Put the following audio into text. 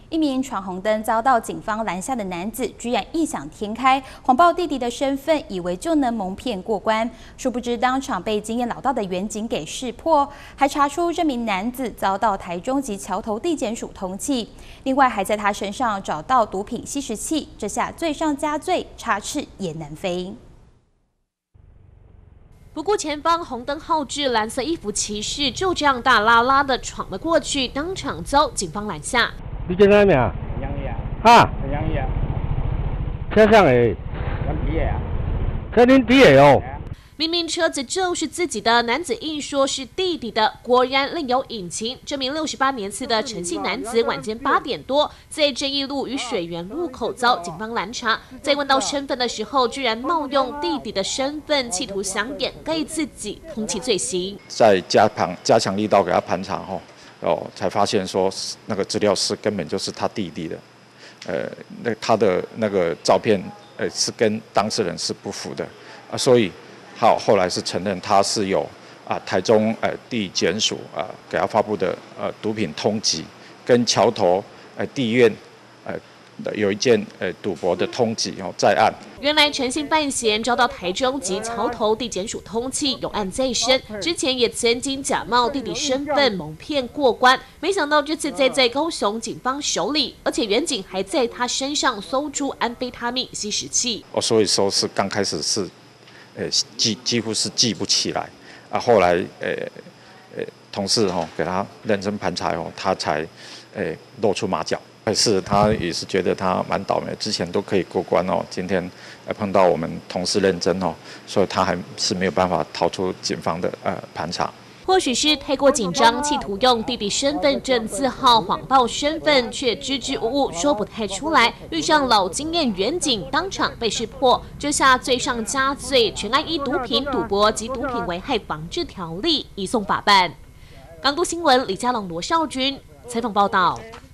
一名闯红灯遭到警方拦下的男子，居然异想天开，谎报弟弟的身份，以为就能蒙骗过关。殊不知，当场被经验老道的员警给识破，还查出这名男子遭到台中及桥头地检署通缉。另外，还在他身上找到毒品吸食器，这下罪上加罪，插翅也难飞。 不顾前方红灯号志，蓝色衣服骑士就这样大拉拉的闯了过去，当场遭警方拦下。 你叫啥名？ 杨毅啊。 哈？ 杨毅啊。 车上诶。 阮弟的啊。 车恁弟的哦。 明明车子就是自己的，男子硬说是弟弟的，果然另有隐情。这名68年次的陈姓男子晚间8点多，在正义路与水源路口遭警方拦查，在问到身份的时候，居然冒用弟弟的身份，企图想掩盖自己通缉罪行。 在加强力道给他盘查才发现说那个资料是根本就是他弟弟的，他的那个照片是跟当事人是不符的啊，所以。 后来是承认他是有台中地检署给他发布的毒品通缉，跟桥头地院有一件赌博的通缉在案。 原来陈姓犯嫌遭到台中及桥头地检署通缉，有案在身。之前也曾经假冒弟弟身份蒙骗过关，没想到这次在高雄警方手里，而且远警还在他身上搜出安非他命吸食器。 所以说是刚开始是。 几乎是记不起来啊，后来同事给他认真盘查他才露出马脚。是他也是觉得他蛮倒霉，之前都可以过关今天碰到我们同事认真所以他还是没有办法逃出警方的盘查。 或许是太过紧张，企图用弟弟身份证字号谎报身份，却支支吾吾说不太出来。遇上老经验员警，当场被识破，这下罪上加罪，全案依毒品、赌博及毒品危害防治条例移送法办。港都新闻李佳龙、罗少军采访报道。